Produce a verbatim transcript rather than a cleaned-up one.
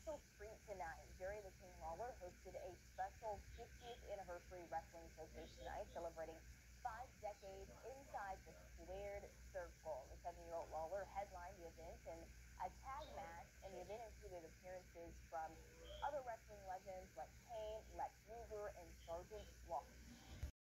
special treat tonight. Jerry the King Lawler hosted a special fiftieth anniversary wrestling showcase tonight, celebrating five decades inside the squared circle. The seven-year-old Lawler headlined the event in a tag match, and the event included appearances from other wrestling legends like Kane, Lex Luger, and Sergeant Slaughter.